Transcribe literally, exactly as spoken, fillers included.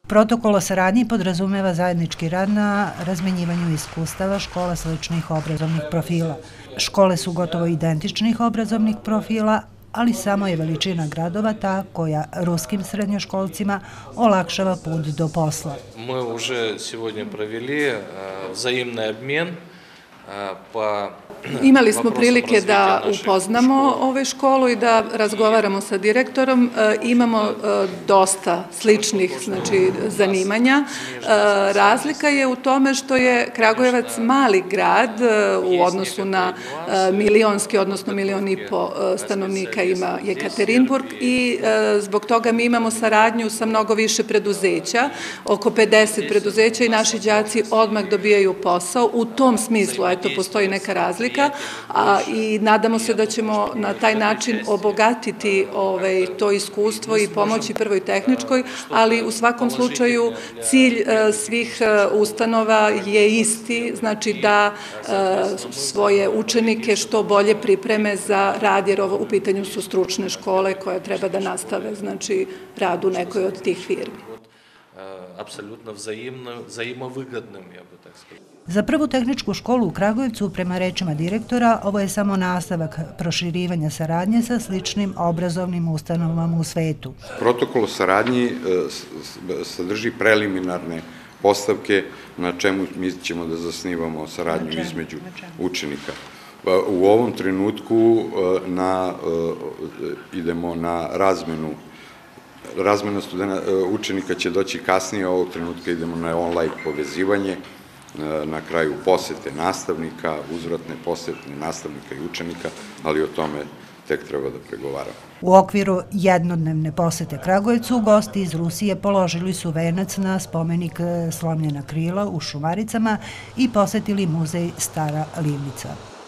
Protokol o saradnji podrazumeva zajednički rad na razmenjivanju iskustava škola sličnih obrazovnih profila. Škole su gotovo identičnih obrazovnih profila, ali samo je veličina gradova ta koja ruskim srednjoškolcima olakšava put do posla. Мы уже сегодня провели взаимный обмен по Imali smo prilike da upoznamo ove školu i da razgovaramo sa direktorom. Imamo dosta sličnih znači, zanimanja. Razlika je u tome što je Kragujevac mali grad u odnosu na milionski, odnosno milion i po stanovnika ima Jekaterinburg i zbog toga mi imamo saradnju sa mnogo više preduzeća, oko pedeset preduzeća i naši đaci odmah dobijaju posao. U tom smislu, eto, postoji neka razlika. A, i nadamo se da ćemo na taj način obogatiti ovaj, to iskustvo i pomoći Prvoj tehničkoj, ali u svakom slučaju cilj e, svih e, ustanova je isti, znači da e, svoje učenike što bolje pripreme za rad, jer ovo u pitanju su stručne škole koje treba da nastave znači, rad u nekoj od tih firmi. Apsolutno взаимовыгодным, ja bih tako сказал. Za Prvu tehničku školu u Kragujevcu, prema rečima direktora, ovo je samo nastavak proširivanja saradnje sa sličnim obrazovnim ustanovama u svetu. Protokol o saradnji sadrži preliminarne postavke na čemu mi ćemo da zasnivamo saradnju između učenika. U ovom trenutku na, idemo na razmenu. Razmena učenika će doći kasnije, ovog trenutka idemo na online povezivanje, na kraju posete nastavnika, uzvratne posete nastavnika i učenika, ali o tome tek treba da pregovaramo. U okviru jednodnevne posete Kragujevcu, gosti iz Rusije položili su venac na spomenik Slomljena krila u Šumaricama i posetili muzej Stara livnica.